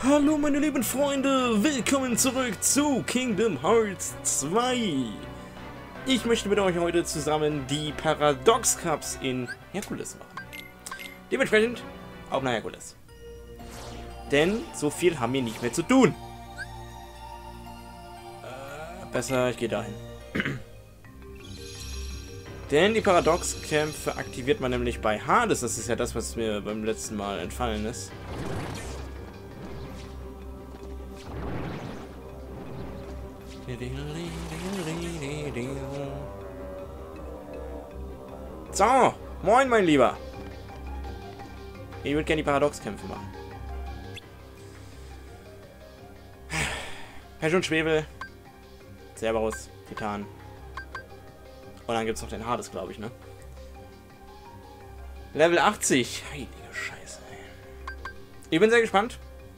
Hallo meine lieben Freunde, willkommen zurück zu Kingdom Hearts 2. Ich möchte mit euch heute zusammen die Paradox Cups in Herkules machen. Dementsprechend auch nach Herkules. Denn so viel haben wir nicht mehr zu tun. Besser, ich gehe dahin. Denn die Paradox-Kämpfe aktiviert man nämlich bei Hades. Das ist ja das, was mir beim letzten Mal entfallen ist. So, moin mein Lieber. Ich würde gerne die Paradox-Kämpfe machen. Pech und Schwefel. Cerberus, Titan. Und dann gibt es noch den Hades, glaube ich, ne? Level 80. Heilige Scheiße, ey. Ich bin sehr gespannt.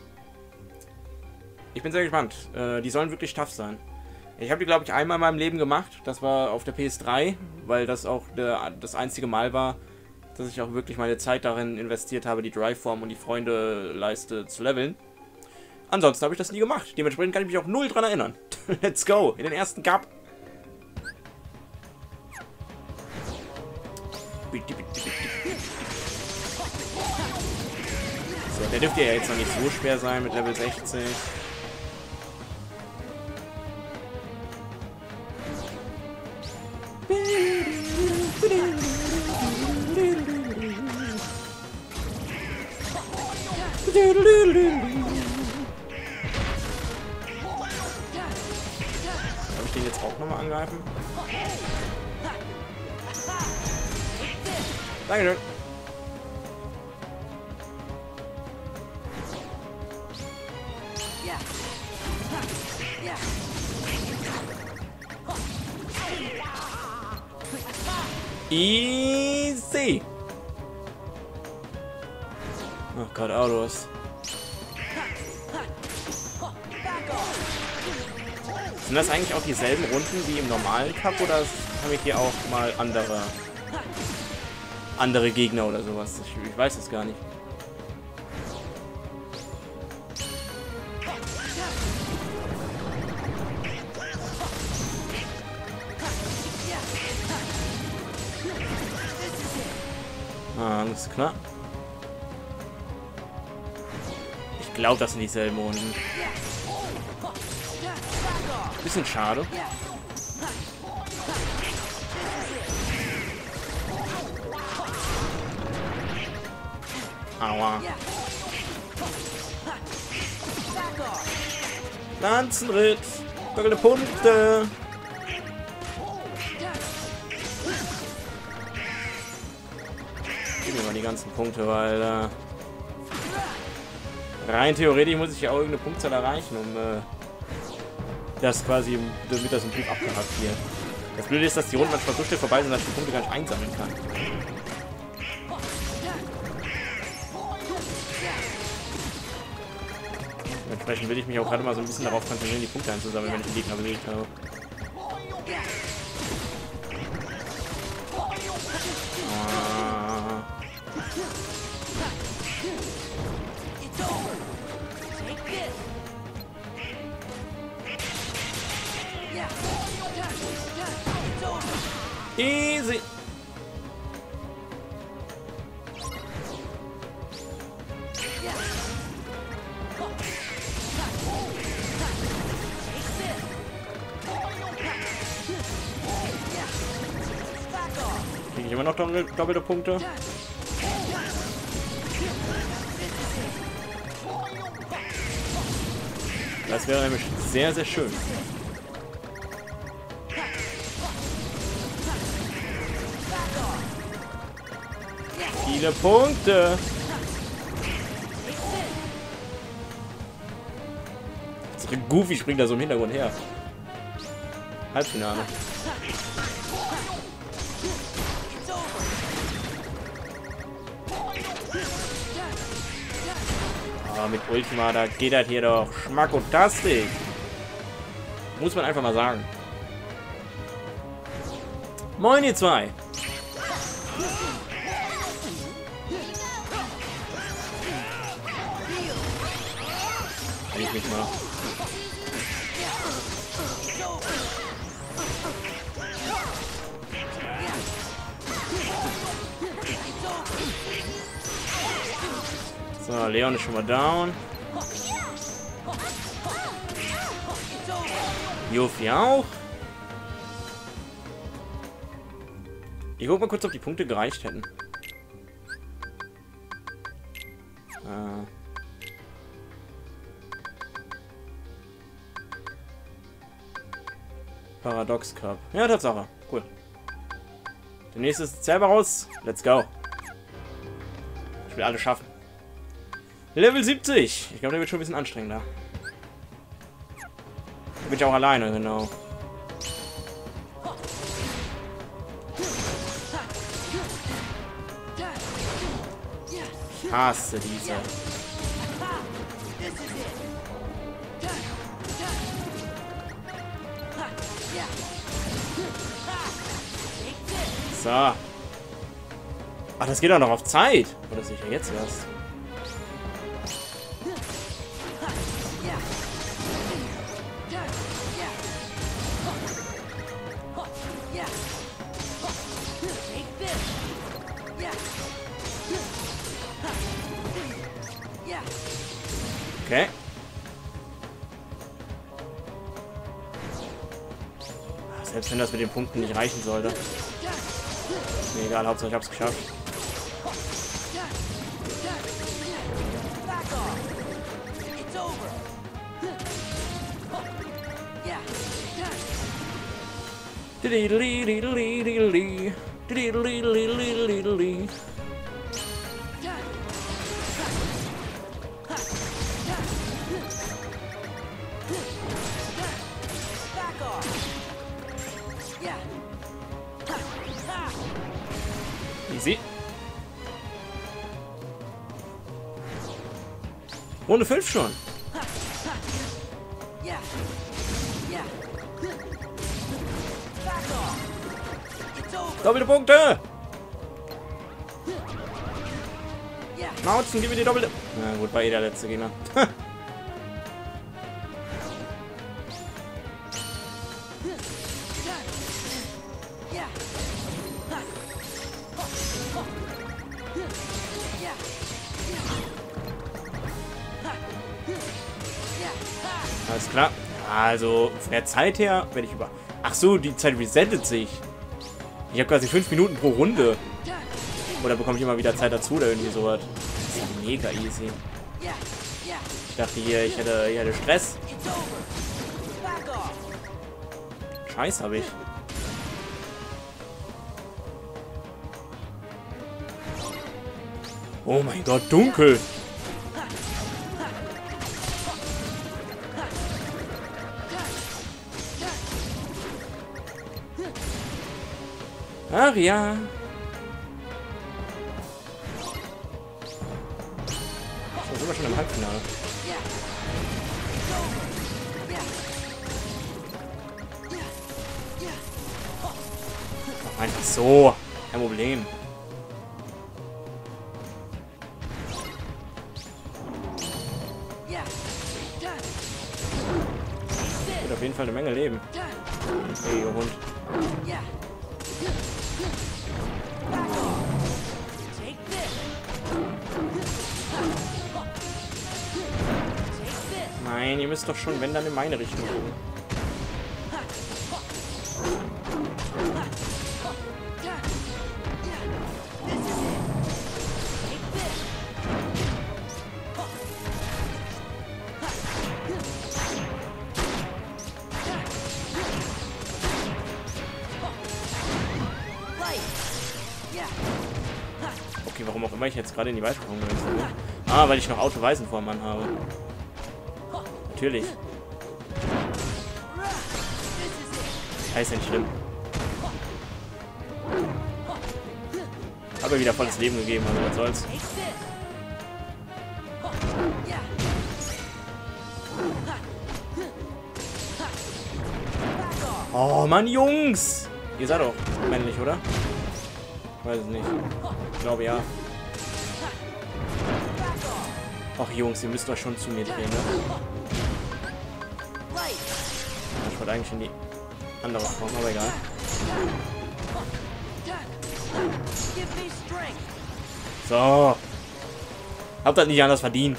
Die sollen wirklich tough sein. Ich habe die, glaube ich, einmal in meinem Leben gemacht. Das war auf der PS3, weil das auch das einzige Mal war, dass ich auch wirklich meine Zeit darin investiert habe, die Drive-Form und die Freunde-Leiste zu leveln. Ansonsten habe ich das nie gemacht. Dementsprechend kann ich mich auch null dran erinnern. Let's go. In den ersten Cup. So, der dürfte ja jetzt noch nicht so schwer sein mit Level 60. Darf ich den jetzt auch nochmal angreifen? Dankeschön. Easy. Oh Gott, Autos. Sind das eigentlich auch dieselben Runden wie im normalen Cup oder habe ich hier auch mal andere Gegner oder sowas? Ich weiß es gar nicht. Alles klar. Ich glaube, das sind dieselben Runden. Bisschen schade. Aua. Lanzenritt. Doppelte Punkte. Gib mir mal die ganzen Punkte, weil rein theoretisch muss ich ja auch irgendeine Punktzahl erreichen, um das quasi, damit das im Buch abgehakt wird. Das Blöde ist, dass die Runden manchmal so schnell vorbei sind, dass ich die Punkte gar nicht einsammeln kann. Entsprechend will ich mich auch gerade mal so ein bisschen darauf konzentrieren, die Punkte einzusammeln, wenn ich den Gegner besiegt habe. Easy. Kriege ich immer noch doppelte Punkte? Das wäre nämlich sehr, sehr schön. Viele Punkte. Goofy springt da so im Hintergrund her. Halbfinale. Aber mit Ultima, da geht das hier doch schmackotastisch. Muss man einfach mal sagen. Moin ihr zwei. Ich mich mal. So, Leon ist schon mal down. Yuffie auch. Ich guck mal kurz, ob die Punkte gereicht hätten. Paradox Cup. Ja, Tatsache. Cool. Der nächste ist Cerberus. Let's go. Ich will alles schaffen. Level 70. Ich glaube, der wird schon ein bisschen anstrengender. Da bin ich auch alleine, genau. Ich hasse diese. So. Ach, das geht auch noch auf Zeit. Oder sicher jetzt erst. Okay. Selbst wenn das mit den Punkten nicht reichen sollte. Ist mir egal, Hauptsache ich hab's geschafft. Easy. Runde 5 schon. Doppelte Punkte! Mauzen, gib mir die doppelte... Na gut, war eh der letzte Gegner. Alles klar. Also, von der Zeit her werde ich über... Ach so, die Zeit resettet sich. Ich habe quasi 5 Minuten pro Runde. Oder bekomme ich immer wieder Zeit dazu oder irgendwie sowas. Das ist ja mega easy. Ich dachte hier, ich hätte Stress. Scheiß habe ich. Oh mein Gott, dunkel. Ach ja. Da sind wir schon im Halbfinale. Einfach so. Kein Problem. Wird auf jeden Fall eine Menge Leben. Hey, ihr Hund. Nein, ihr müsst doch schon, wenn dann in meine Richtung gucken. Okay, warum auch immer ich jetzt gerade in die Weißform gewechselt bin. Ah, weil ich noch Auto-Weißenform anhabe. Natürlich. Ja, ist ja nicht schlimm. Habe wieder volles Leben gegeben, also was soll's. Oh Mann, Jungs! Ihr seid doch männlich, oder? Ich weiß es nicht. Ich glaube ja. Ach Jungs, ihr müsst euch schon zu mir drehen, ne? Ja, ich wollte eigentlich in die andere Form, aber egal. So. Habt das nicht anders verdient.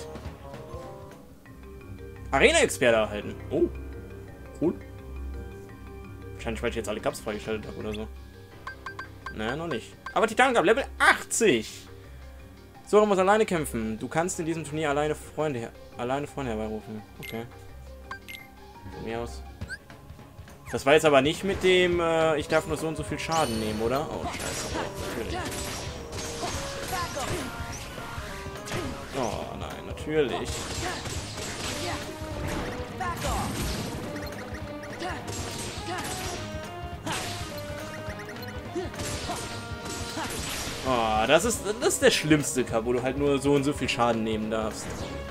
Arena-Experte erhalten. Oh. Cool. Wahrscheinlich, weil ich jetzt alle Cups freigeschaltet habe oder so. Naja, noch nicht. Aber Titan-Cup, Level 80. Sora muss alleine kämpfen. Du kannst in diesem Turnier alleine Freunde herbeirufen. Okay. Von mir aus. Das war jetzt aber nicht mit dem, ich darf nur so und so viel Schaden nehmen, oder? Oh, scheiße. Natürlich. Oh, nein, natürlich. Oh, das ist der schlimmste Cup, wo du halt nur so und so viel Schaden nehmen darfst.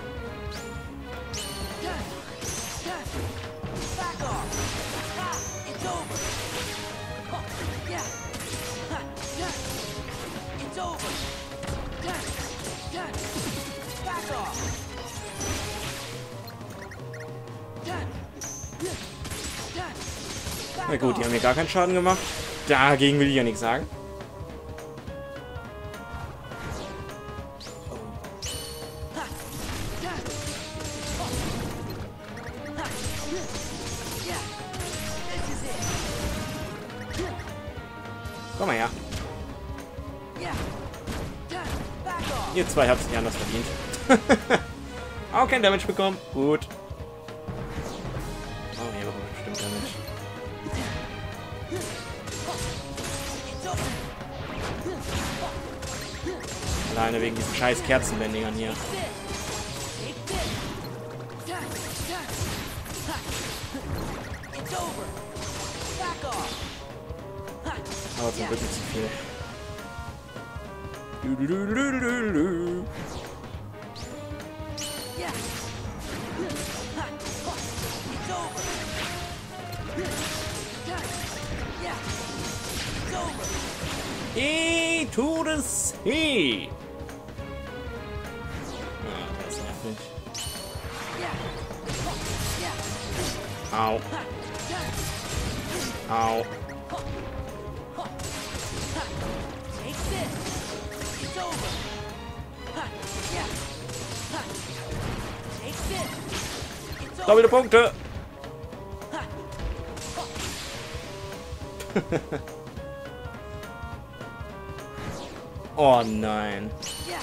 Na gut, die haben mir gar keinen Schaden gemacht. Dagegen will ich ja nichts sagen. Komm mal her. Ihr zwei habt es nicht anders verdient. Auch kein Damage bekommen. Gut. Oh, hier machen wir bestimmt Damage. Alleine wegen diesen scheiß Kerzenbändigern hier. Aber zum Glück nicht zu viel. To the sea! Ah, das nervt. Au. Au. Doppelte Punkte! Oh nein. Ja,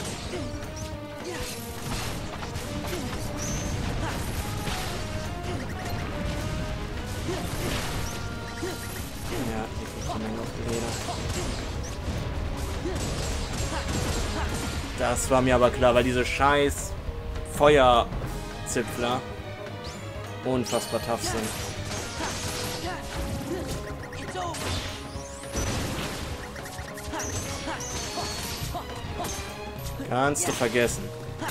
die von der Leder. Das war mir aber klar, weil diese scheiß Feuerzipfler unfassbar tough sind. Kannst du vergessen.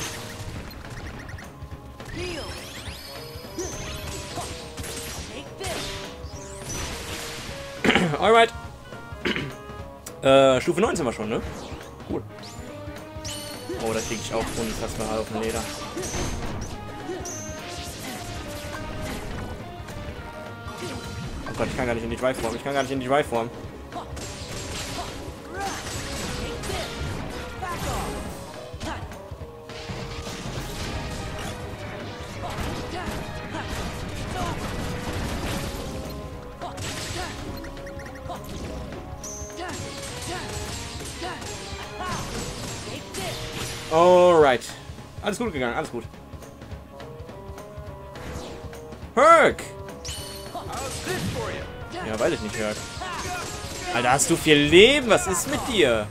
Alright. Stufe 9 sind wir schon, ne? Cool. Oh, da kriege ich auch unfassbar auf dem Leder. Oh Gott, ich kann gar nicht in die Dry-Form. Ich kann gar nicht in die Dry-Form. Alright. Alles gut gegangen, alles gut. Herc! Ja, weiß ich nicht, Herc. Alter, hast du viel Leben? Was ist mit dir?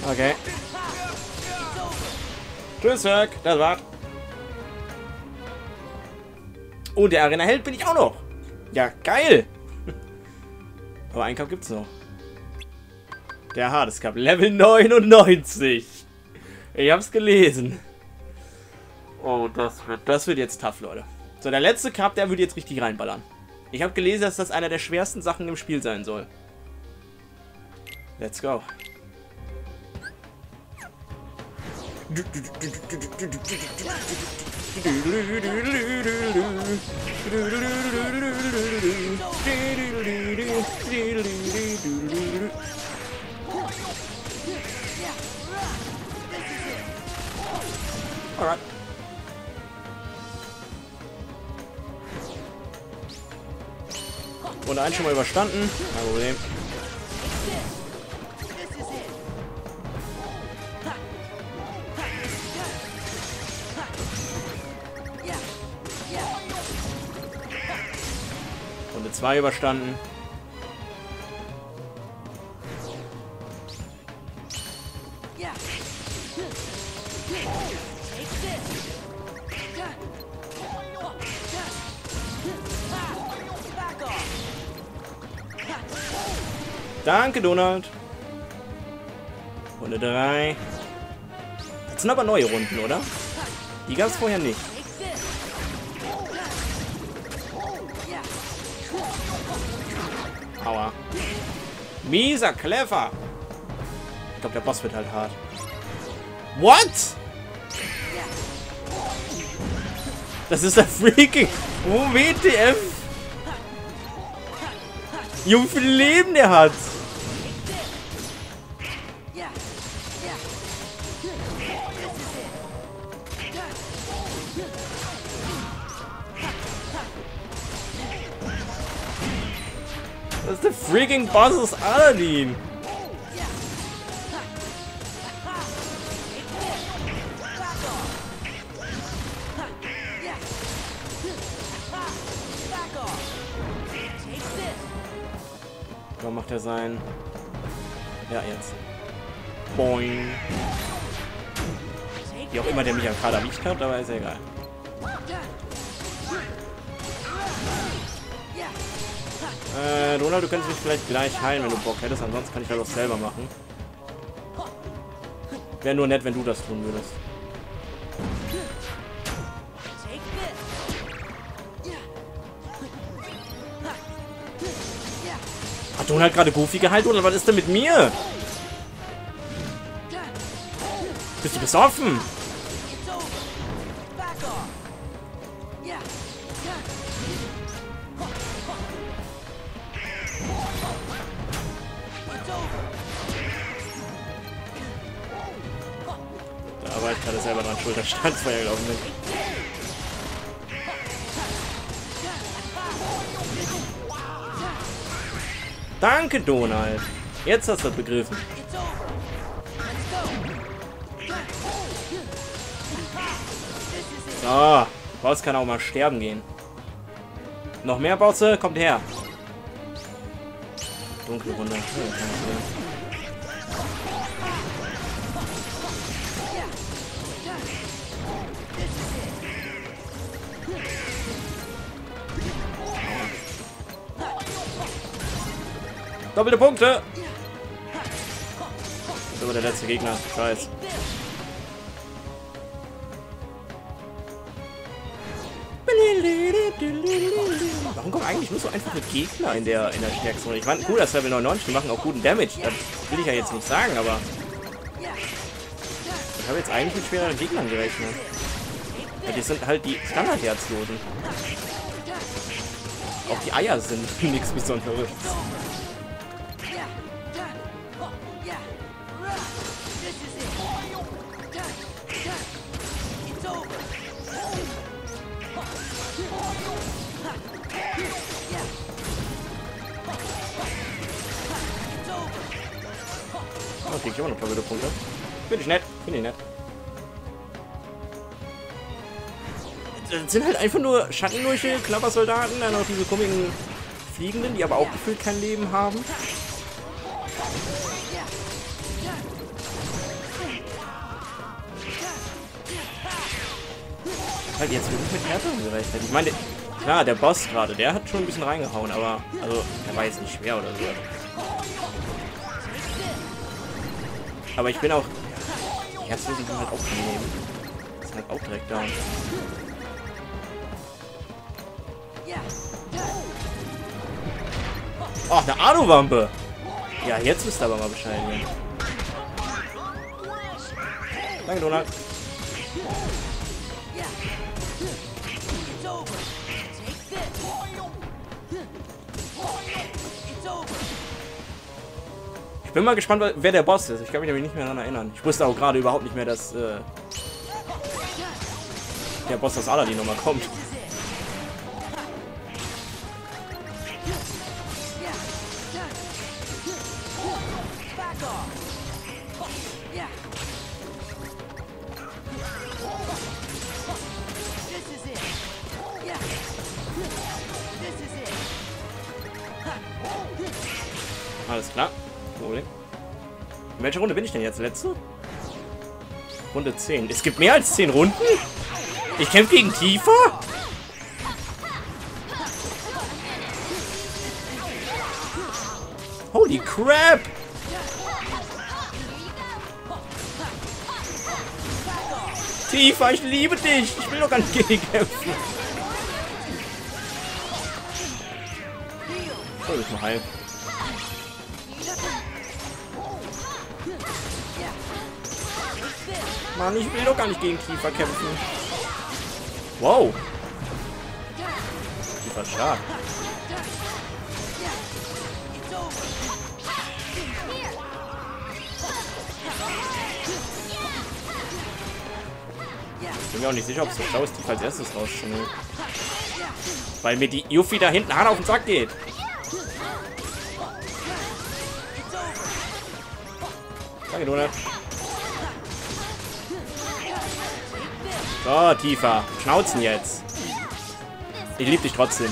Okay. Tschüss, Zwerg. Das war's. Und der Arena-Held bin ich auch noch. Ja, geil. Aber einen Kampf gibt's noch. Der Hades Cup. Level 99. Ich hab's gelesen. Oh, das wird jetzt tough, Leute. So, der letzte Cup, der würde jetzt richtig reinballern. Ich habe gelesen, dass das einer der schwersten Sachen im Spiel sein soll. Let's go. Alright. Und einen schon mal überstanden. Kein Problem. Runde 2 überstanden. Danke, Donald. Runde 3. Das sind aber neue Runden, oder? Die gab es vorher nicht. Aua. Mieser Clever. Ich glaube, der Boss wird halt hart. What? Das ist der freaking WTF. Junge, wie viel Leben der hat. Das ist der freaking Boss aus Aladdin. Warum macht er sein? Ja, jetzt. Boing. Wie auch immer der mich ja gerade erwischt hat, aber ist ja egal. Donald, du könntest mich vielleicht gleich heilen, wenn du Bock hättest. Ansonsten kann ich das auch selber machen. Wäre nur nett, wenn du das tun würdest. Hat Donald gerade Goofy geheilt, oder was ist denn mit mir? Bist du besoffen? Da war ich gerade selber dran schuld, da stand es ja, glaube ich, nicht. Danke, Donald. Jetzt hast du das begriffen. So, Boss kann auch mal sterben gehen. Noch mehr Bosse? Kommt her. Dunkle Runde. Doppelte Punkte. Das ist aber der letzte Gegner. Scheiß. Warum kommen eigentlich nur so einfache Gegner in der stärksten Runde? Ich fand cool, dass Level 99, die machen auch guten Damage. Das will ich ja jetzt nicht sagen, aber ich habe jetzt eigentlich mit schwereren Gegnern gerechnet. Ja, die sind halt die Standardherzlosen. Auch die Eier sind nichts Besonderes. Oh, krieg ich immer noch doppelte Punkte. Finde ich nett. Finde ich nett. Das sind halt einfach nur Schattendurche, Klappersoldaten, dann auch diese komischen Fliegenden, die aber auch gefühlt kein Leben haben. halt jetzt wirklich mit härteren gerechnet. Ich meine, klar, der Boss gerade, der hat schon ein bisschen reingehauen, aber also, der war jetzt nicht schwer oder so. Aber ich bin auch... Die Herzlosen können halt auch nehmen. Das ist halt auch direkt down. Oh, eine Alu-Wampe! Ja, jetzt wisst ihr aber mal Bescheid. Hier. Danke, Donald. Ich bin mal gespannt, wer der Boss ist. Ich kann mich nämlich nicht mehr daran erinnern. Ich wusste auch gerade überhaupt nicht mehr, dass der Boss aus Aladdin nochmal kommt. Alles klar. Problem. In welcher Runde bin ich denn jetzt? Letzte? Runde 10. Es gibt mehr als 10 Runden? Ich kämpfe gegen Tifa? Holy crap! Tifa, ich liebe dich! Ich will doch gar nicht gegen dich kämpfen. Oh, ich mal heil. Mann, ich will doch gar nicht gegen Tifa kämpfen. Wow. Tifa ist stark. Ich bin mir auch nicht sicher, ob es so schlau ist, Tifa als erstes rauszunehmen. Weil mir die Yuffie da hinten hart auf den Sack geht. Danke, Donald. So, Tifa. Schnauzen jetzt. Ich liebe dich trotzdem.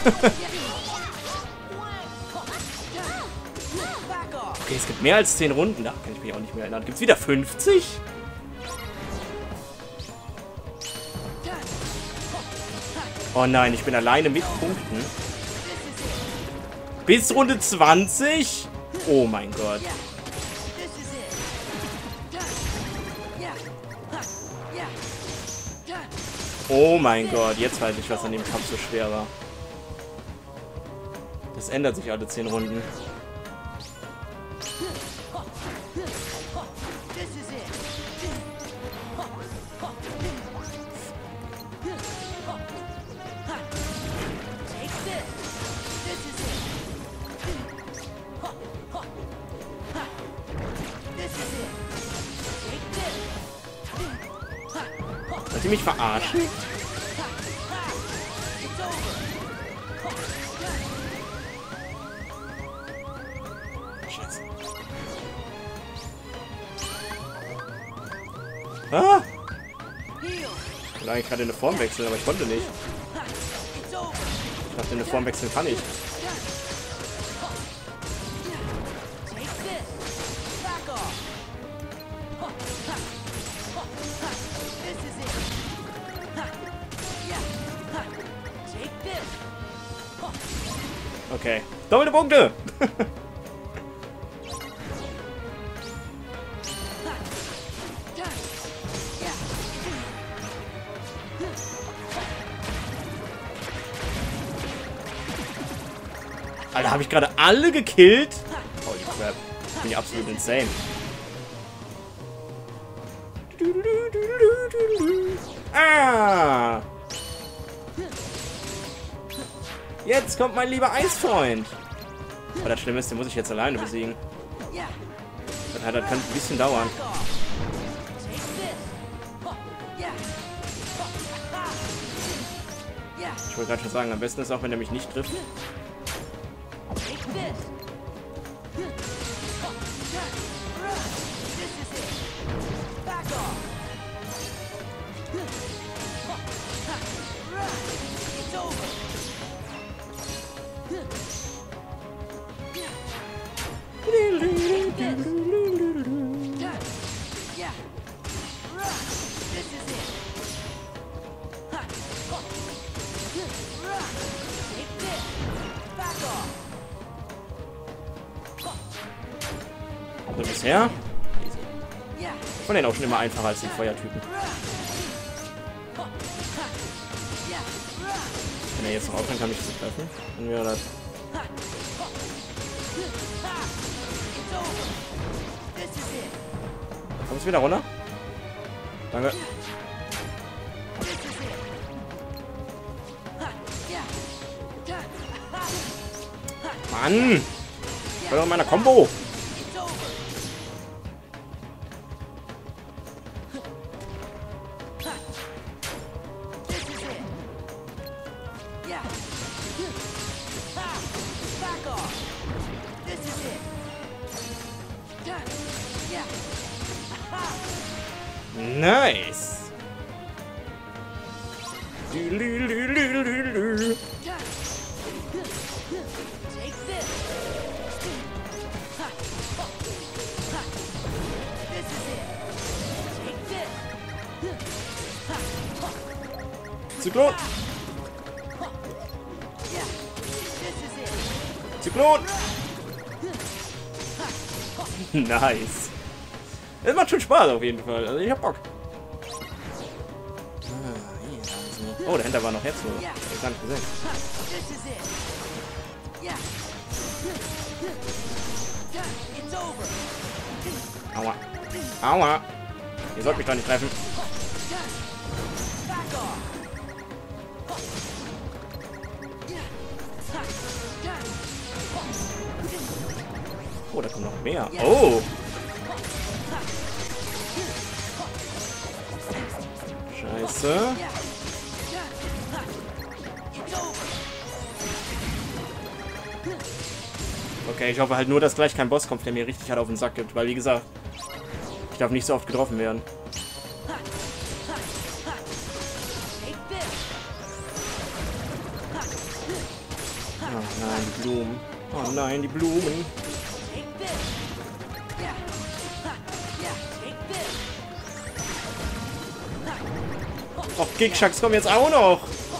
Okay, es gibt mehr als 10 Runden. Da kann ich mich auch nicht mehr erinnern. Gibt es wieder 50? Oh nein, ich bin alleine mit Punkten. Bis Runde 20? Oh mein Gott. Oh mein Gott, jetzt weiß ich, was an dem Kampf so schwer war. Das ändert sich alle 10 Runden. Wollt ihr mich verarschen? Scheiße. Ah! Ich wollte eigentlich gerade eine Form wechseln, aber ich konnte nicht. Ich dachte, eine Form wechseln kann ich. Okay. Doppelte Punkte! Alter, habe ich gerade alle gekillt? Holy crap. Ich bin ja absolut insane. Ah! Jetzt kommt mein lieber Eisfreund. Aber das Schlimme ist, den muss ich jetzt alleine besiegen. Das kann ein bisschen dauern. Ich wollte gerade schon sagen, am besten ist auch, wenn er mich nicht trifft. Also bisher. Easy. Ich fand den auch schon immer einfacher als die Feuertypen. Wenn er jetzt noch aufhören kann, mich zu treffen, dann wäre das. Kommst du wieder runter? Danke. Mann! Ich war doch in meiner Combo! Nice! Zyklon! Zyklon! Nice! Es macht schon Spaß auf jeden Fall. Also ich hab Bock. Oh, dahinter war noch Herzlo. Ich hab gar nicht gesehen. Aua. Aua. Ihr sollt mich doch nicht treffen. Oh, da kommt noch mehr. Oh. Scheiße. Okay, ich hoffe halt nur, dass gleich kein Boss kommt, der mir richtig hart auf den Sack gibt. Weil, wie gesagt, ich darf nicht so oft getroffen werden. Oh nein, die Blumen. Oh nein, die Blumen. Och, Gigshucks kommen jetzt auch noch.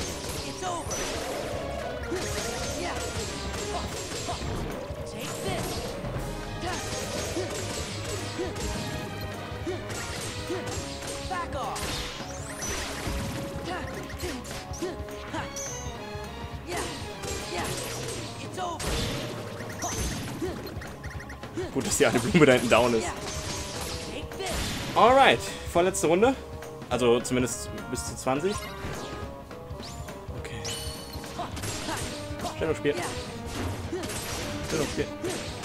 Gut, dass die eine Blume da hinten down ist. Alright, vorletzte Runde. Also zumindest bis zu 20. Okay. Stellungsspiel. Stellungsspiel.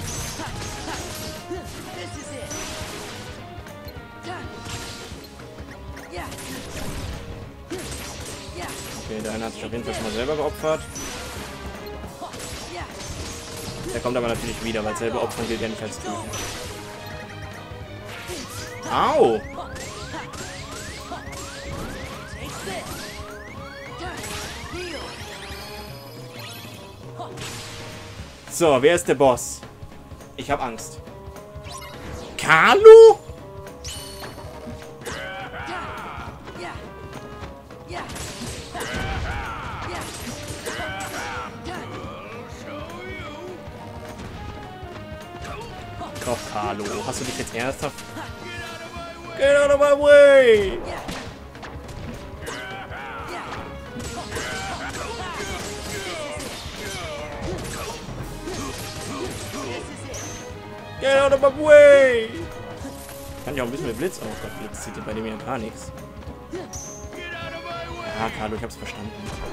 Okay, der eine hat sich auf jeden Fall schon mal selber geopfert. Der kommt aber natürlich wieder, weil selber Opfern gilt ja nicht als Töten. Au! So, wer ist der Boss? Ich hab Angst. Carlo? Komm, Carlo, hast du dich jetzt ernsthaft? Get out of my way! Get out of my way! Kann ich auch ein bisschen mit Blitz. Oh Gott, Blitz zieht bei dem ja gar nichts. Ja, Carlo, ich hab's verstanden.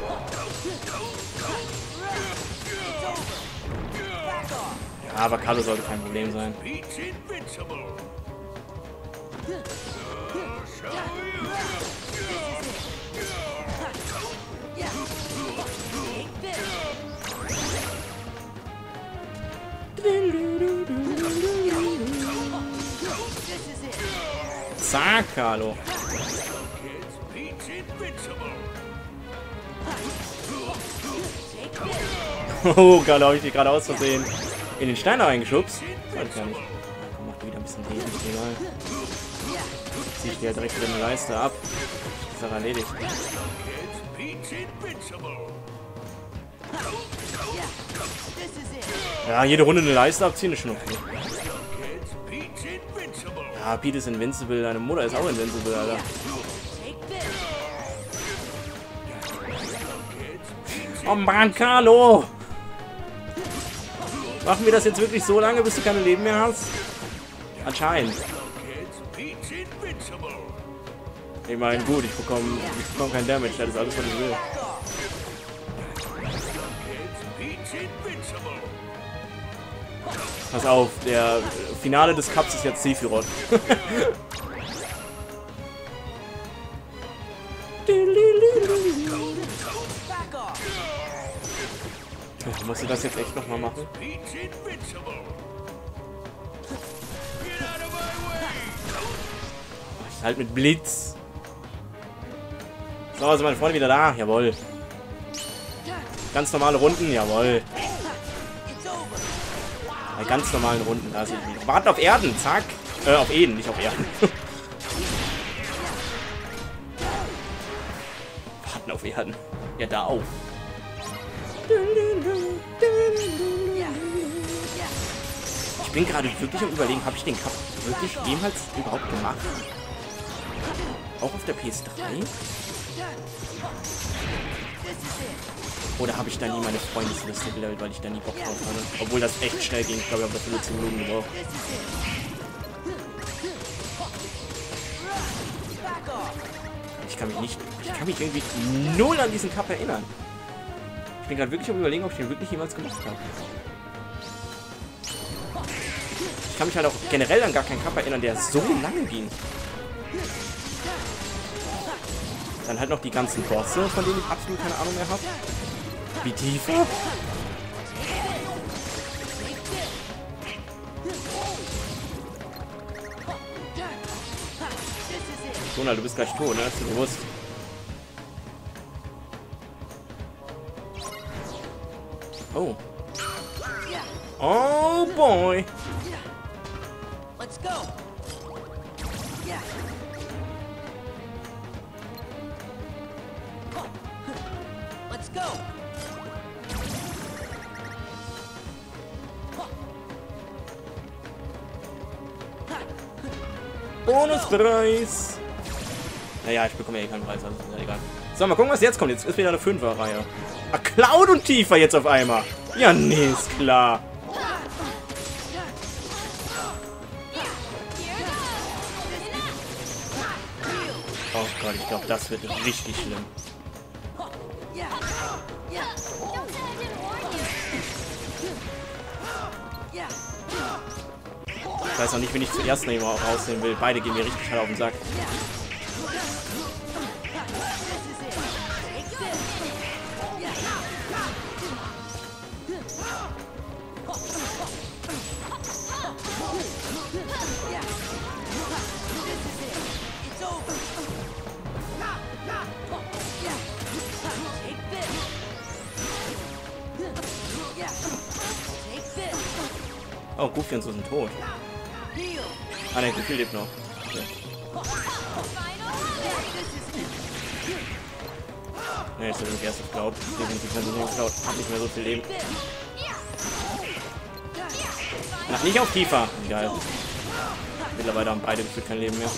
Ja, aber Carlo sollte kein Problem sein. Zack, Carlo. Oh, Carlo, habe ich dich gerade aus Versehen in den Stein reingeschubst. Sollte ich gar nicht. Komm, mach du wieder ein bisschen Leben, ist egal. Zieh ich dir direkt wieder eine Leiste ab. Ist auch erledigt. Ja, jede Runde eine Leiste abziehen ist schon okay. Ja, Pete ist invincible, deine Mutter ist auch invincible, Alter. Oh Mann, Carlo! Machen wir das jetzt wirklich so lange, bis du keine Leben mehr hast? Anscheinend. Ich meine, gut, ich bekomme kein Damage, das ist alles, was ich will. Pass auf, der Finale des Cups ist jetzt Sephiroth. Musst du das jetzt echt nochmal machen? Halt mit Blitz. So, sind meine Freunde wieder da? Jawohl. Ganz normale Runden? Jawohl. Bei ganz normalen Runden, da sind wir. Warten auf Erden, zack. Auf Eden, nicht auf Erden. Warten auf Erden. Ja, da auch. Ich bin gerade wirklich am Überlegen, habe ich den Cup wirklich jemals überhaupt gemacht? Auch auf der PS3? Oder habe ich da nie meine Freundesliste gelevelt, weil ich da nie Bock drauf hatte? Obwohl das echt schnell ging. Ich glaube, ich habe dafür nur 10 Minuten gebraucht. Ich kann mich irgendwie null an diesen Cup erinnern. Ich bin gerade wirklich am Überlegen, ob ich den wirklich jemals gemacht habe. Ich kann mich halt auch generell an gar keinen Cup erinnern, der so lange ging. Dann halt noch die ganzen Bosse, von denen ich absolut keine Ahnung mehr habe. Wie tiefer? Donald, du bist gleich tot, ne? Ist dir bewusst? Oh. Oh boy. Let's go. Yeah. Let's go. Bonuspreis. Naja, ich bekomme ja eh keinen Preis, also ist ja egal. So, mal gucken, was jetzt kommt. Jetzt ist wieder eine 5er-Reihe. Ah, Cloud und Tifa jetzt auf einmal. Ja, nee, ist klar. Oh Gott, ich glaube, das wird richtig schlimm. Ich weiß noch nicht, wen ich zuerst nehmen rausnehmen will. Beide gehen mir richtig hart auf den Sack. Oh, Goofy und so sind tot. Ah ne, Goofy lebt noch. Okay. Ne, ich bin erst auf Cloud. Definitiv nicht Cloud. Hat nicht mehr so viel Leben. Ach, nicht auf Tifa. Egal. Mittlerweile haben beide gefühlt kein Leben mehr.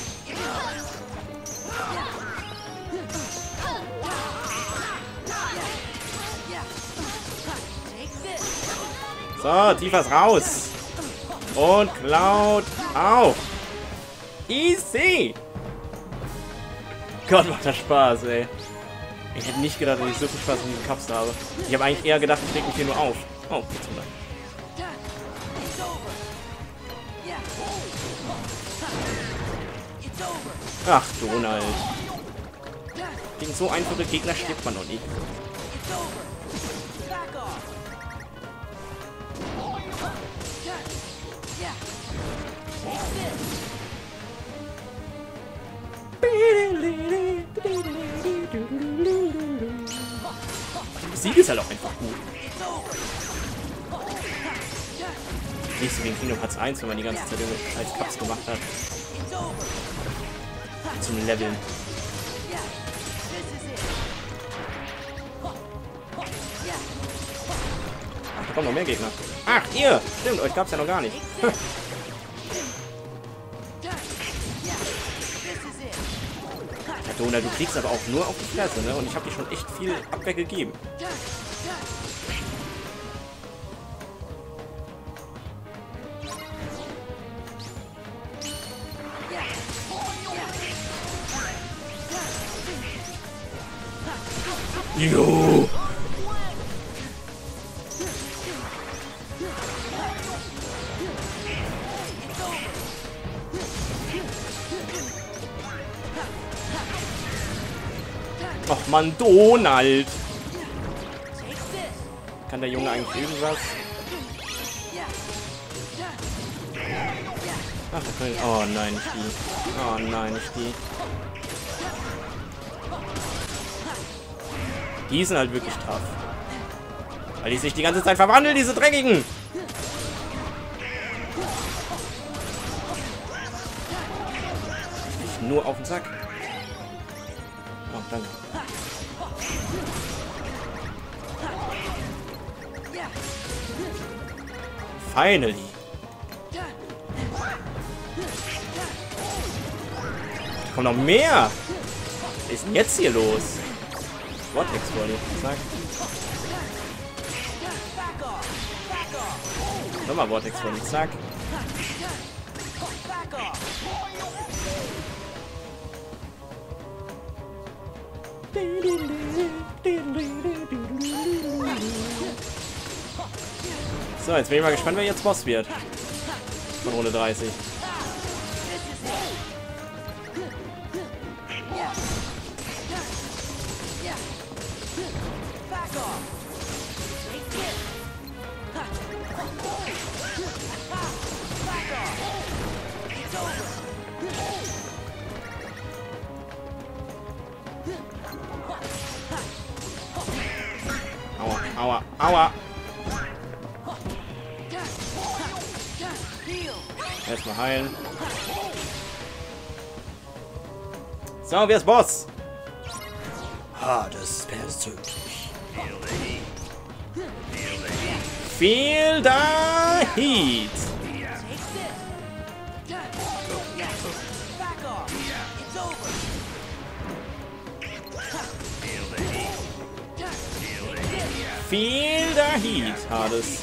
So, Tifa ist raus. Und Cloud auch. Easy. Gott, macht das Spaß, ey. Ich hätte nicht gedacht, dass ich so viel Spaß in diesen Cups habe. Ich habe eigentlich eher gedacht, ich reg mich hier nur auf. Oh, jetzt runter. Ach, Donald. Gegen so einfache Gegner stirbt man noch nicht. Die Musik ist halt auch einfach gut. Nicht so wie in Kingdom Hearts 1, wenn man die ganze Zeit irgendwelche scheiß Cups gemacht hat. Zum Leveln. Ach, da kommen noch mehr Gegner. Ach, ihr! Stimmt, euch gab's ja noch gar nicht. Donald, du kriegst aber auch nur auf die Fresse, ne? Und ich habe dir schon echt viel Abwehr gegeben. Jo! Ach man, Donald! Kann der Junge eigentlich irgendwas? Ach, oh nein, nicht die. Oh nein, nicht die. Die sind halt wirklich tough. Weil die sich die ganze Zeit verwandeln, diese Dreckigen! Ich nur auf den Sack. Oh, danke. Finally. Da kommt noch mehr. Was ist denn jetzt hier los? Vortex Volley. Zack. Nochmal Vortex Volley. Zack. So, jetzt bin ich mal gespannt, wer jetzt Boss wird. Von Runde 30. Aua, aua, aua. Erstmal heilen. So, wer ist Boss? Hades persönlich. Feel the heat. Feel the heat, Hades.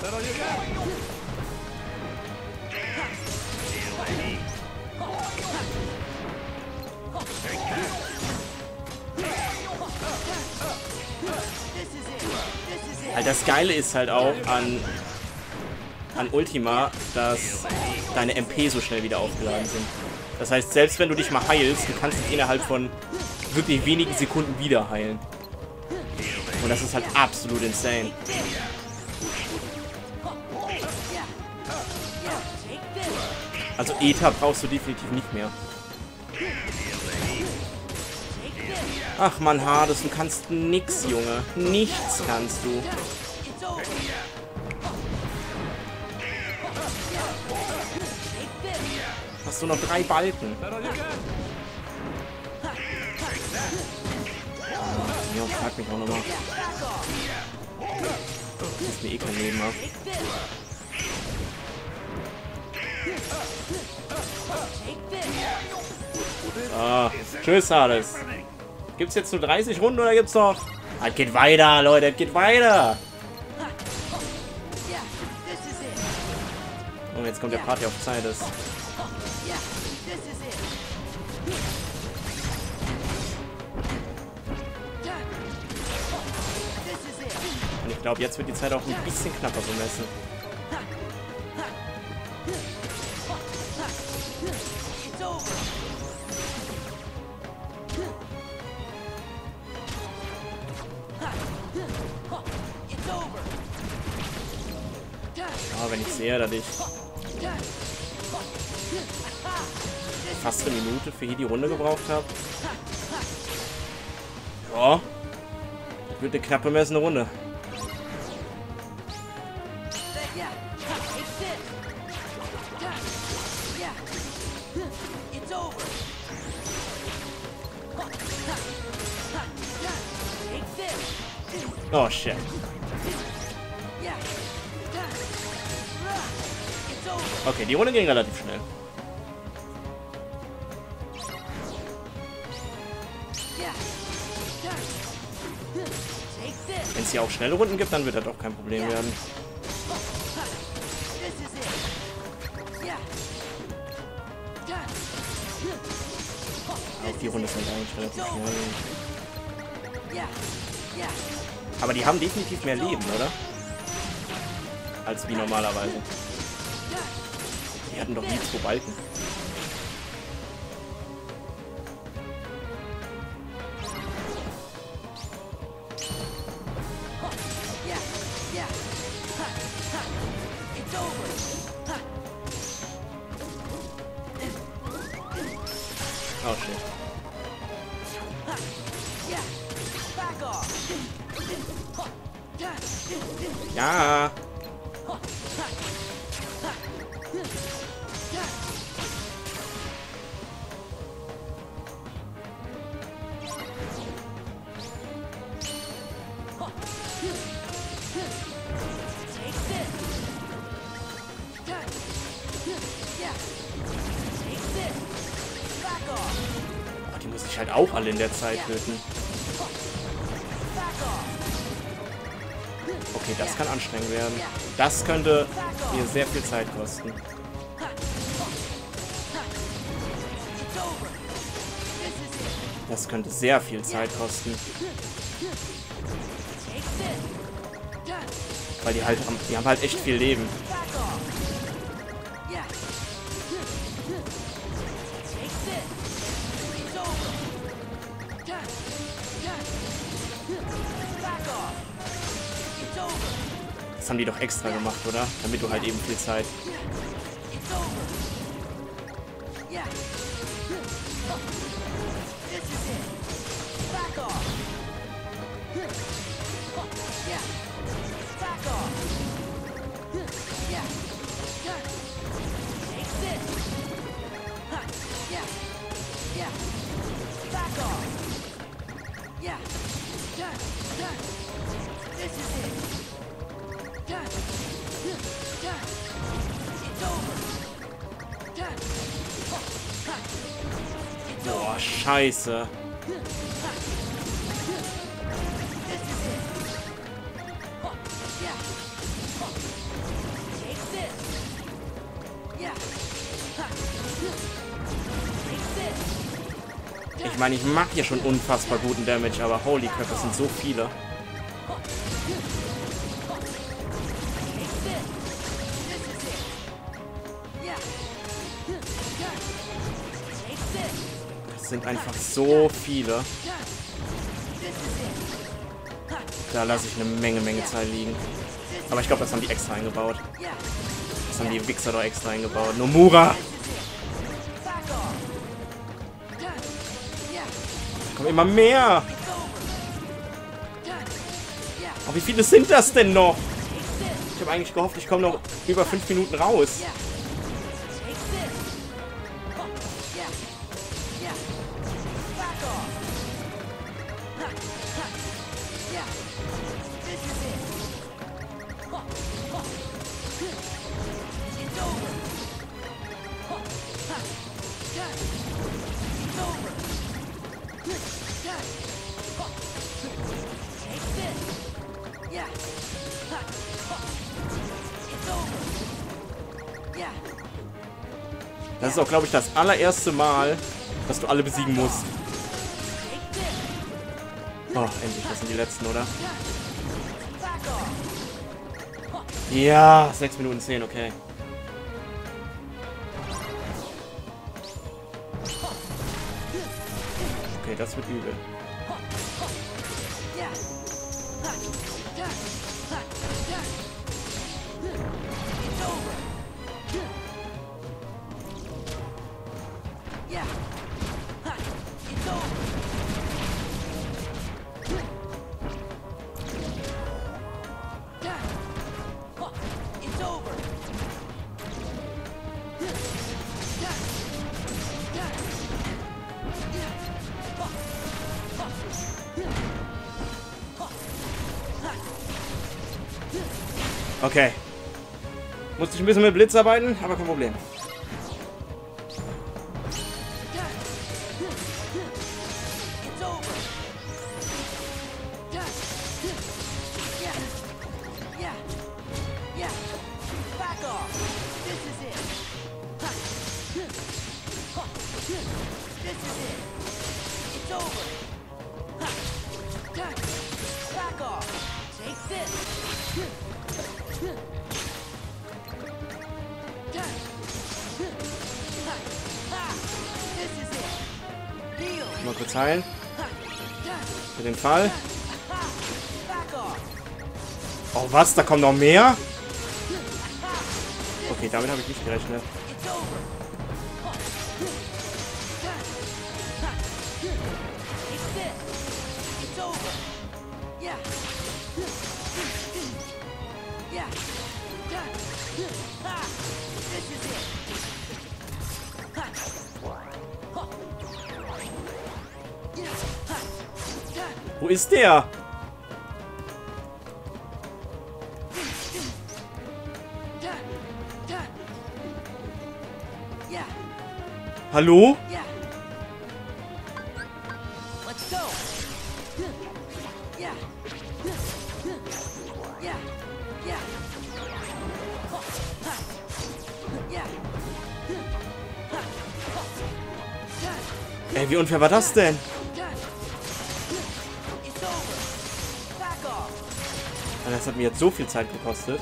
Halt, das Geile ist halt auch an Ultima, dass deine MP so schnell wieder aufgeladen sind. Das heißt, selbst wenn du dich mal heilst, du kannst dich innerhalb von wirklich wenigen Sekunden wieder heilen. Und das ist halt absolut insane. Also Ether brauchst du definitiv nicht mehr. Ach man, Hades, du kannst nix, Junge. Nichts kannst du. Hast du noch 3 Balken? Ja, frag mich auch nochmal. Das ist mir eh kein Leben ab. Ah, tschüss, Hades. Gibt's jetzt nur 30 Runden oder gibt's noch? Ah, geht weiter, Leute, geht weiter. Und jetzt kommt der Party auf Zeit ist. Und ich glaube, jetzt wird die Zeit auch ein bisschen knapper bemessen. Aber wenn ich sehe, dass ich fast eine Minute für hier die Runde gebraucht habe. Ja, das wird eine knapp bemessene Runde. Oh shit. Okay, die Runde ging relativ schnell. es hier auch schnelle Runden gibt, dann wird das auch kein Problem werden. Auch die Runde sind eigentlich relativ schnell. Aber die haben definitiv mehr Leben, oder? Als wie normalerweise. Die hatten doch nie 2 Balken. Oh shit. Ja. Oh, die muss ich halt auch alle in der Zeit töten. Okay, das kann anstrengend werden. Das könnte mir sehr viel Zeit kosten. Das könnte sehr viel Zeit kosten. Weil die haben halt echt viel Leben. Das haben die doch extra gemacht, oder? Damit du halt eben viel Zeit... Boah, scheiße. Ich meine, ich mache hier schon unfassbar guten Damage, aber holy crap, das sind so viele. Das sind einfach so viele. Da lasse ich eine Menge Zeit liegen. Aber ich glaube, das haben die extra eingebaut. Das haben die Wichser doch extra eingebaut. Nomura! Kommen immer mehr! Oh, wie viele sind das denn noch? Ich habe eigentlich gehofft, ich komme noch über 5 Minuten raus. Das ist auch, glaube ich, das allererste Mal, dass du alle besiegen musst. Oh, endlich, das sind die letzten, oder? Ja, 6 Minuten 10, okay. Okay, das wird übel. Okay. Musste ich ein bisschen mit Blitz arbeiten, aber kein Problem. Mal kurz heilen. Für den Fall. Oh, was? Da kommen noch mehr? Okay, damit habe ich nicht gerechnet. Wo ist der? Hallo? Ey, wie unfair war das denn? Das hat mir jetzt so viel Zeit gekostet.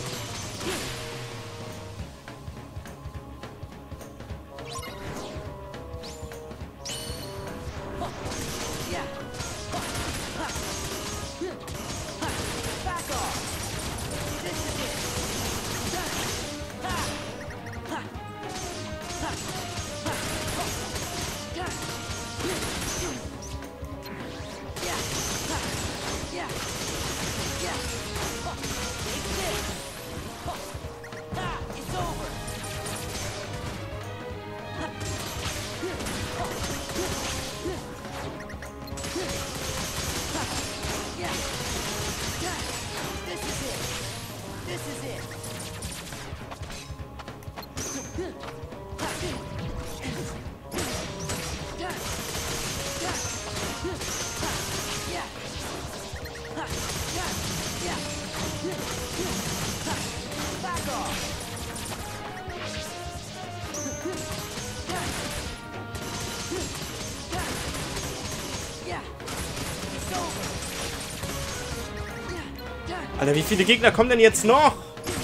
Alter, wie viele Gegner kommen denn jetzt noch?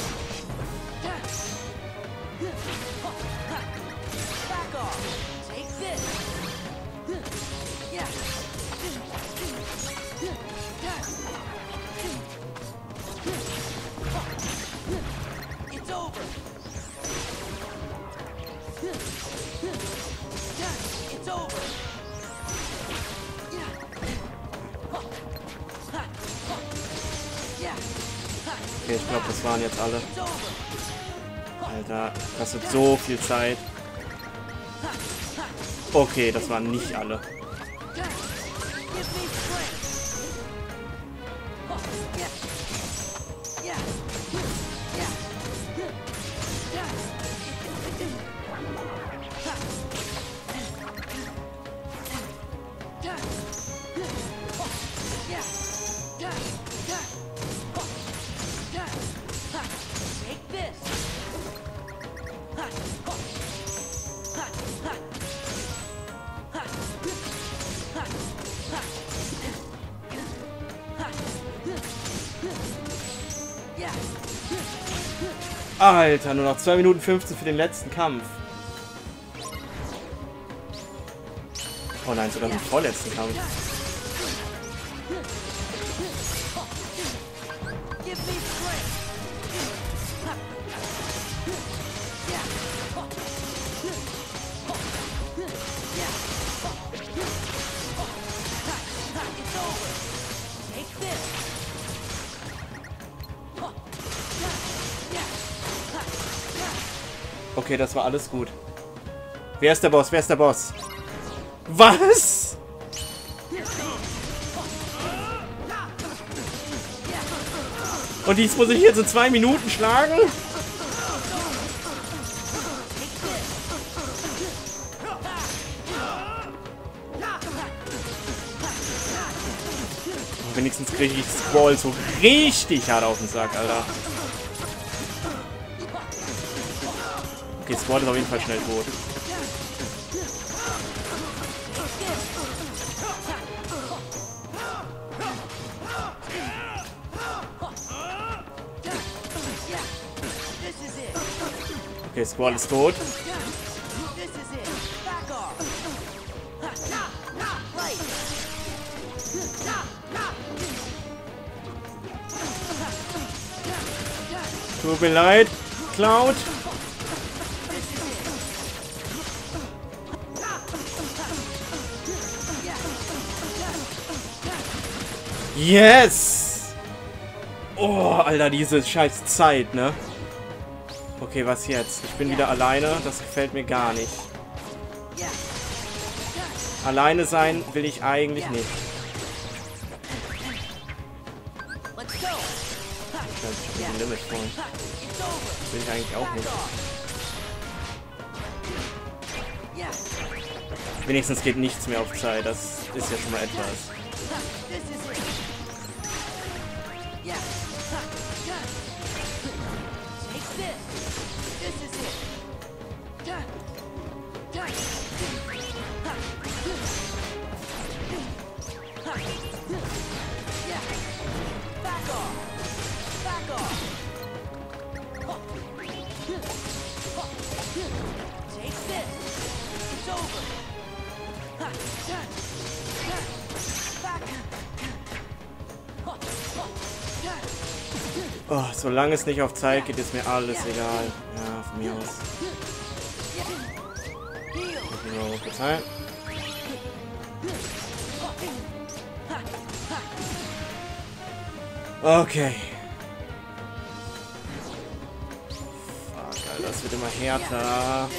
Okay, ich glaube, das waren jetzt alle. Alter, das kostet so viel Zeit. Okay, das waren nicht alle. Alter, nur noch 2 Minuten 15 für den letzten Kampf. Oh nein, sogar den vorletzten Kampf. Okay, das war alles gut. Wer ist der Boss? Wer ist der Boss? Was? Und dies muss ich jetzt in 2 Minuten schlagen? Wenigstens kriege ich Squall so richtig hart auf den Sack, Alter. Okay, Squall ist auf jeden Fall schnell tot. Okay, Squall ist tot. Tut mir leid, Cloud. Yes! Oh, Alter, diese scheiß Zeit, ne? Okay, was jetzt? Ich bin wieder alleine. Das gefällt mir gar nicht. Alleine sein will ich eigentlich nicht. Ich hab ein Limit voll. Will ich eigentlich auch nicht. Wenigstens geht nichts mehr auf Zeit. Das ist ja schon mal etwas. Oh, solange es nicht auf Zeit geht, ist mir alles egal. Ja, von mir aus. Bezahlen. Okay. Fuck, Alter, das wird immer härter.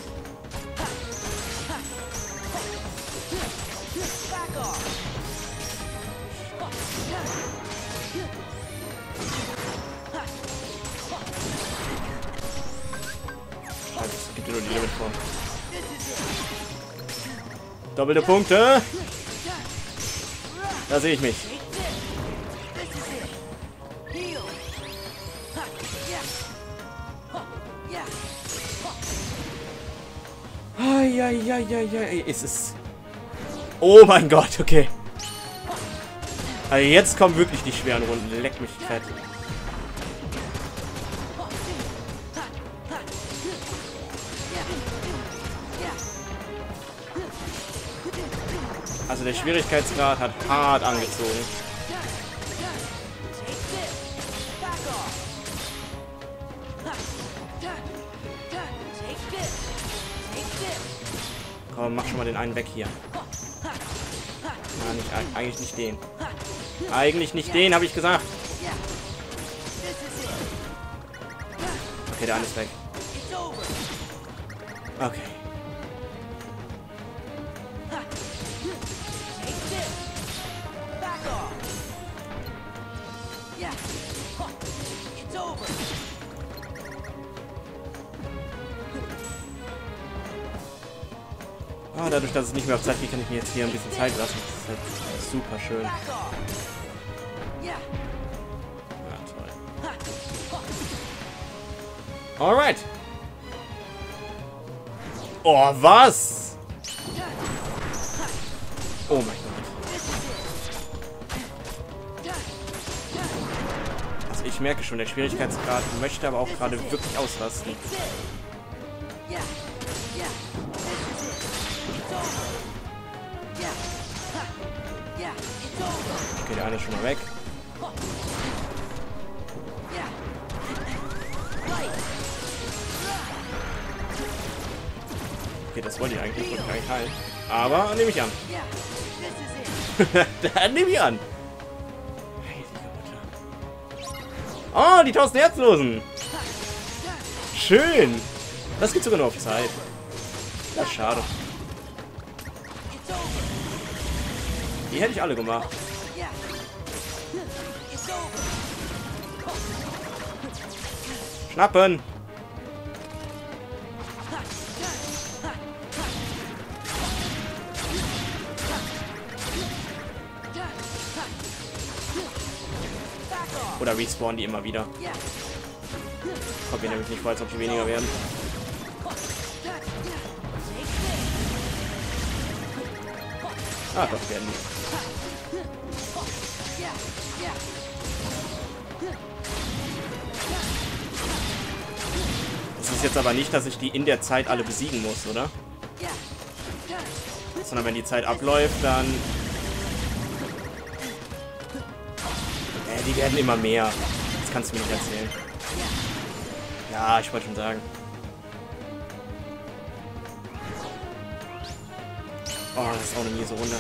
Es gibt nur die Limit vor. Doppelte Punkte. Da sehe ich mich. Eieieiei, ist es. Oh mein Gott, okay. Also jetzt kommen wirklich die schweren Runden. Leck mich fett. Also der Schwierigkeitsgrad hat hart angezogen. Komm, mach schon mal den einen weg hier. Nein, eigentlich nicht den. Eigentlich nicht den, habe ich gesagt. Okay, der eine ist weg. Okay. Ah, dadurch, dass es nicht mehr auf Zeit geht, kann ich mir jetzt hier ein bisschen Zeit lassen. Das ist halt super schön. Ja, toll. Alright. Oh, was? Oh mein Gott. Also ich merke schon, der Schwierigkeitsgrad möchte aber auch gerade wirklich ausrasten. Okay, der eine ist schon mal weg. Okay, das wollte ich eigentlich heilen. Aber nehme ich an. Da nehme ich an. Oh, die 1000 Herzlosen. Schön. Das geht sogar nur auf Zeit. Das ist schade. Die hätte ich alle gemacht. Schnappen! Oder respawnen die immer wieder? Kommt mir nämlich nicht vor, als ob die weniger werden. Ah, doch, werden die. jetzt aber nicht, dass ich die in der Zeit alle besiegen muss, oder? Sondern wenn die Zeit abläuft, dann... die werden immer mehr. Das kannst du mir nicht erzählen. Ja, ich wollte schon sagen. Oh, das ist auch eine miese Runde.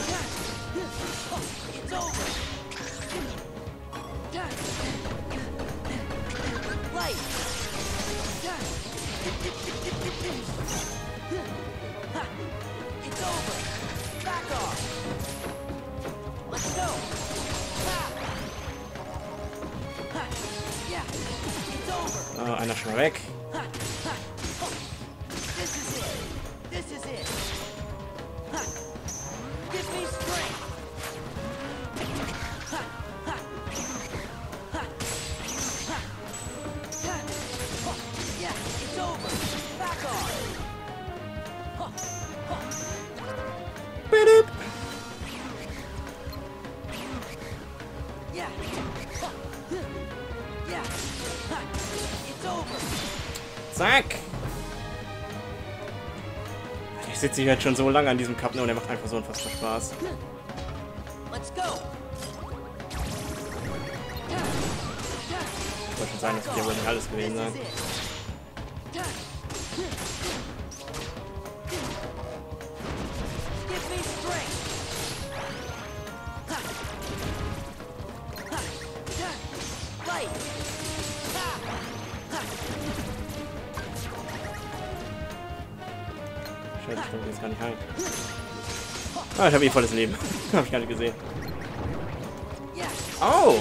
Einer schon mal weg. Zack! Ich sitze hier jetzt schon so lange an diesem Cup und der macht einfach so unfassbar Spaß. Ich wollte schon sagen, das wird ja wohl nicht alles gewesen sein. Scheiße, ich komme jetzt gar nicht rein. Ah, ich habe eh volles Leben. Habe ich gar nicht gesehen. Oh!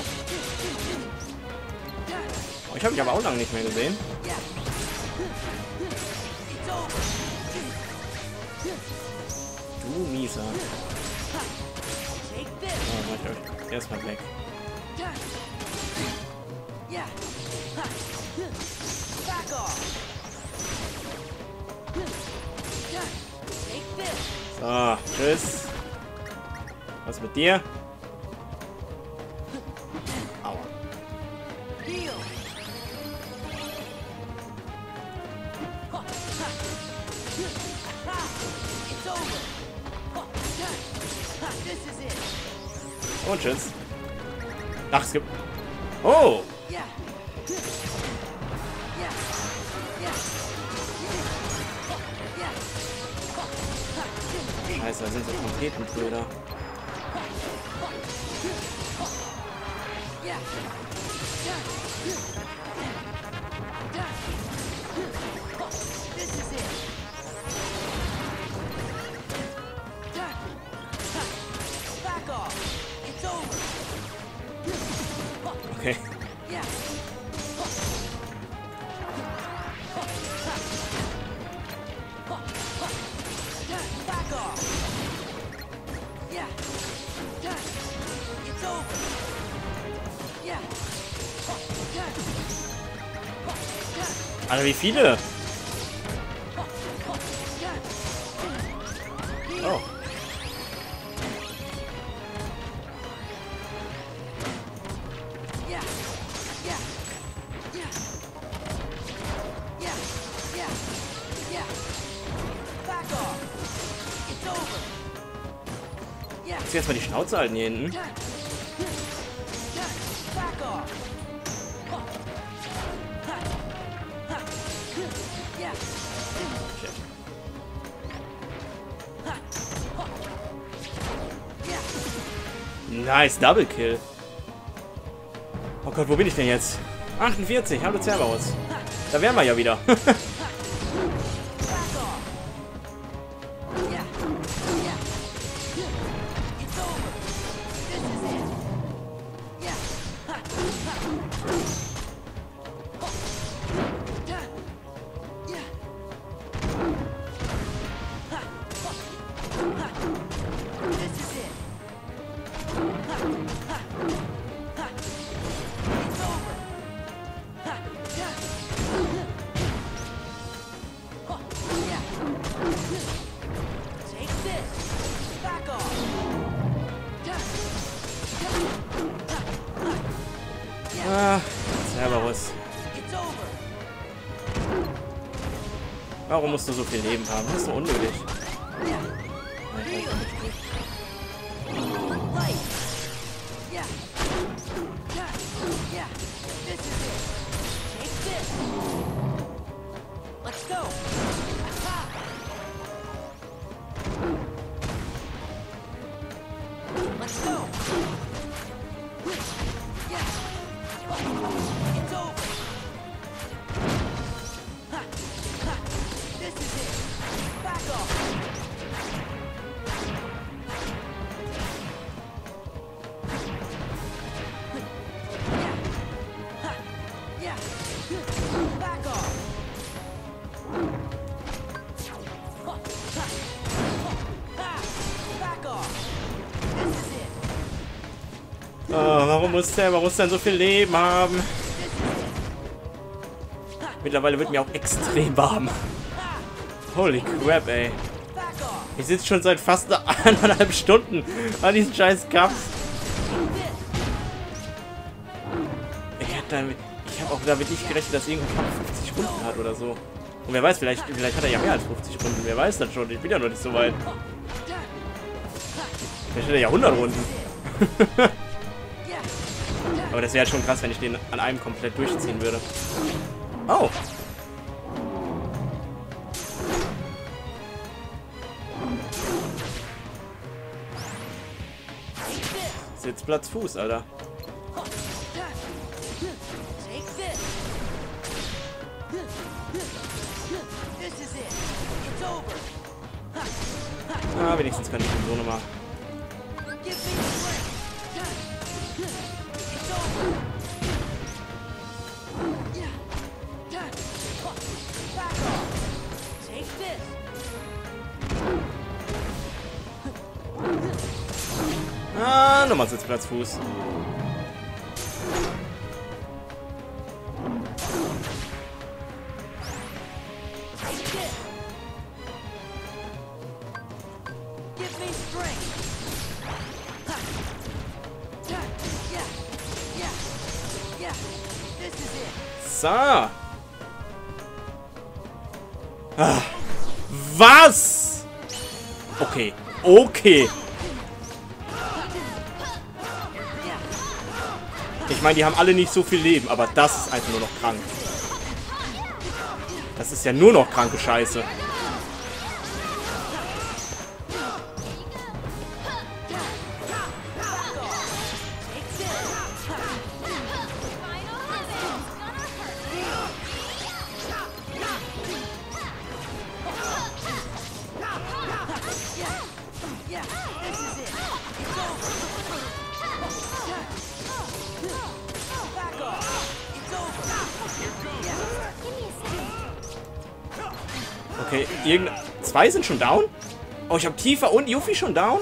Oh, ich habe mich aber auch lange nicht mehr gesehen. Du Mieser. Oh, mach ich euch erstmal weg. So, tschüss. Was mit dir? Aua. Und tschüss. Ach, es gibt... Oh! Scheiße, da sind so Trompetenbrüder. Okay. Alter, wie viele? Oh. Kannst du jetzt mal die Schnauze halten hier hinten? Nice, Double Kill. Oh Gott, wo bin ich denn jetzt? 48, hallo Cerberus. Da wären wir ja wieder. Ah, Cerberus. Warum musst du so viel Leben haben? Das ist so unnötig. Oh, warum muss der so viel Leben haben? Mittlerweile wird mir auch extrem warm. Holy crap, ey. Ich sitze schon seit fast 1,5 Stunden an diesem scheiß Kampf. Ich habe auch damit nicht gerechnet, dass irgendein Kampf 50 Runden hat oder so. Und wer weiß, vielleicht hat er ja mehr als 50 Runden. Wer weiß das schon. Ich bin ja noch nicht so weit. Vielleicht hat er ja 100 Runden. Aber das wäre halt schon krass, wenn ich den an einem komplett durchziehen würde. Oh. Sitzplatz, Fuß, Alter. Ah, wenigstens kann ich den so nochmal. Ah, nochmal Sitzplatz, Fuß. So. Ah. Was? Okay. Okay. Ich meine, die haben alle nicht so viel Leben, aber das ist einfach nur noch krank. Das ist ja nur noch kranke Scheiße. Okay, zwei sind schon down? Oh, ich habe Tifa und Yuffie schon down?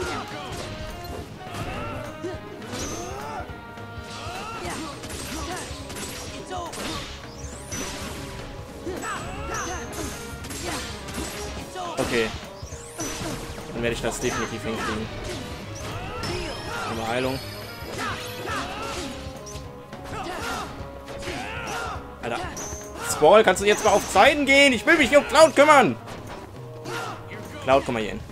Okay. Dann werde ich das definitiv hinkriegen. Nochmal Heilung. Alter. Squall, kannst du jetzt mal auf Zeiten gehen? Ich will mich nicht um Cloud kümmern. Cloud, komm mal hier hin.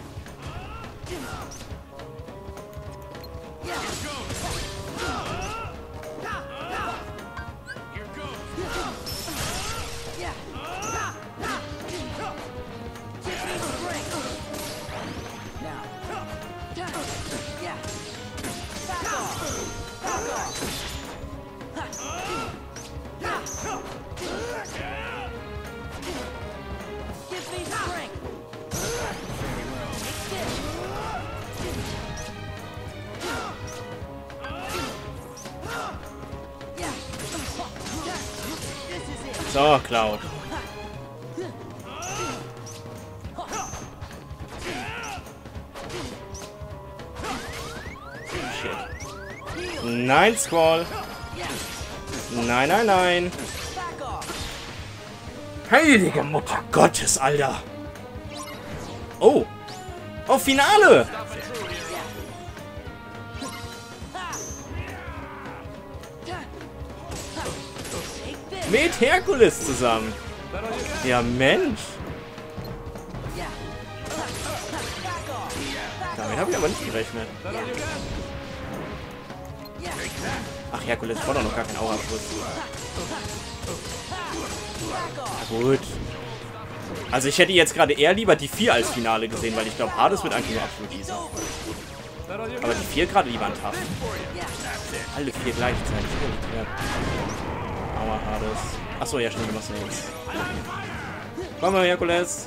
So, Cloud. Shit. Nein, Squall. Nein, nein, nein. Heilige Mutter Gottes, Alter. Oh. Oh, Finale. Mit Herkules zusammen. Ja, Mensch. Damit habe ich aber nicht gerechnet. Ach, Herkules fordert noch gar keinen Aura-Schuss. Na gut. Also ich hätte jetzt gerade eher lieber die 4 als Finale gesehen, weil ich glaube, Hades wird einfach nur absolut easy. Aber die 4 gerade lieber ein Tough. Alle 4 gleichzeitig. Aua, Hades. Achso, ja, stimmt, du machst ja jetzt. Komm mal, Herkules.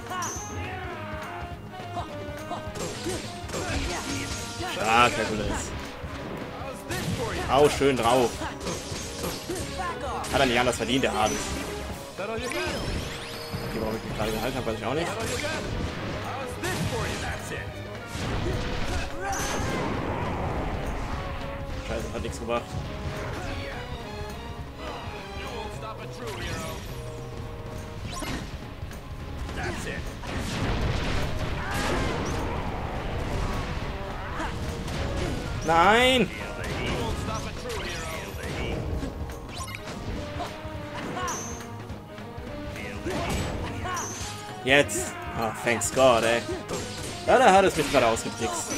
Stark, Herkules. Hau schön drauf. Hat er nicht anders verdient, der Hades. Okay, warum ich mich gerade gehalten habe, weiß ich auch nicht. Scheiße, hat nichts gebracht. Nein! Jetzt! Ah, thanks God, ey. Ja, da hat es mich gerade ausgetrickst.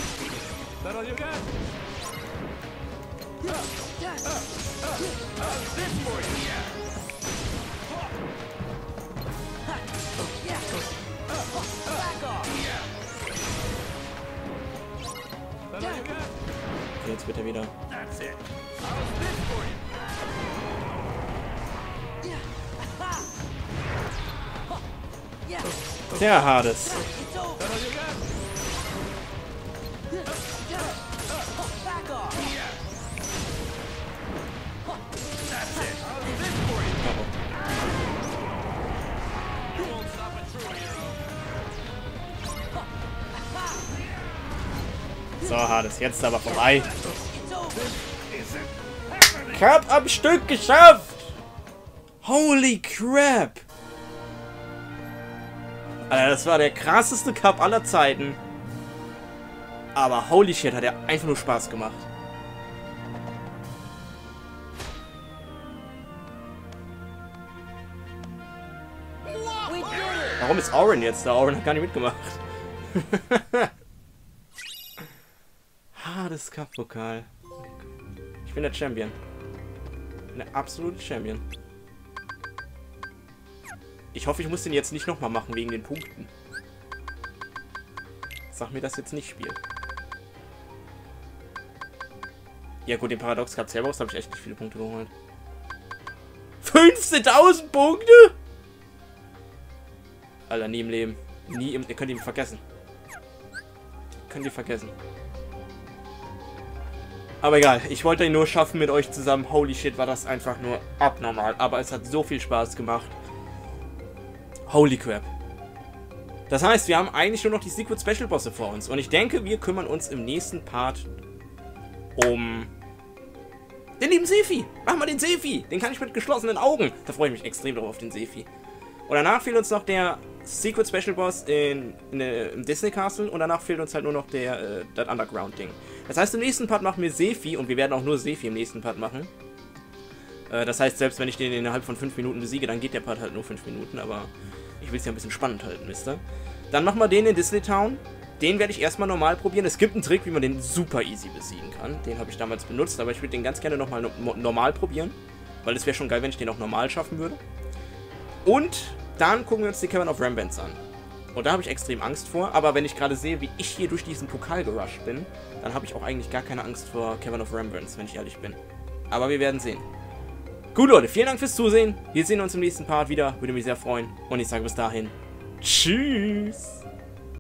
Okay, jetzt bitte wieder. Tja, Hades. So, Hades, jetzt aber vorbei. Cup am Stück geschafft! Holy crap! Alter, das war der krasseste Cup aller Zeiten. Aber holy shit, hat er einfach nur Spaß gemacht. Warum ist Auron jetzt da? Auron hat gar nicht mitgemacht. Hades Cup-Pokal. Ich bin der Champion. Ich bin der absolute Champion. Ich hoffe, ich muss den jetzt nicht nochmal machen wegen den Punkten. Sag mir das jetzt nicht, Spiel. Ja gut, den Paradox Cup selber habe ich echt nicht viele Punkte geholt. 15.000 Punkte? Alter, nie im Leben. Nie im... Ihr könnt ihn vergessen. Könnt ihr vergessen. Aber egal, ich wollte ihn nur schaffen mit euch zusammen. Holy shit, war das einfach nur abnormal. Aber es hat so viel Spaß gemacht. Holy crap. Das heißt, wir haben eigentlich nur noch die Secret Special Bosse vor uns. Und ich denke, wir kümmern uns im nächsten Part um den lieben Sephi. Machen wir den Sephi. Den kann ich mit geschlossenen Augen. Da freue ich mich extrem drauf auf den Sephi. Und danach fehlt uns noch der Secret Special Boss im Disney Castle. Und danach fehlt uns halt nur noch das Underground-Ding. Das heißt, im nächsten Part machen wir Sephi. Und wir werden auch nur Sephi im nächsten Part machen. Das heißt, selbst wenn ich den innerhalb von 5 Minuten besiege, dann geht der Part halt nur 5 Minuten. Aber ich will es ja ein bisschen spannend halten, wisst ihr? Dann machen wir den in Disney Town. Den werde ich erstmal normal probieren. Es gibt einen Trick, wie man den super easy besiegen kann. Den habe ich damals benutzt, aber ich würde den ganz gerne nochmal normal probieren. Weil es wäre schon geil, wenn ich den auch normal schaffen würde. Und dann gucken wir uns die Cavern of Rembrandts an. Und da habe ich extrem Angst vor. Aber wenn ich gerade sehe, wie ich hier durch diesen Pokal gerusht bin, dann habe ich auch eigentlich gar keine Angst vor Cavern of Rembrandts, wenn ich ehrlich bin. Aber wir werden sehen. Gut, Leute, vielen Dank fürs Zusehen. Wir sehen uns im nächsten Part wieder. Würde mich sehr freuen. Und ich sage bis dahin. Tschüss.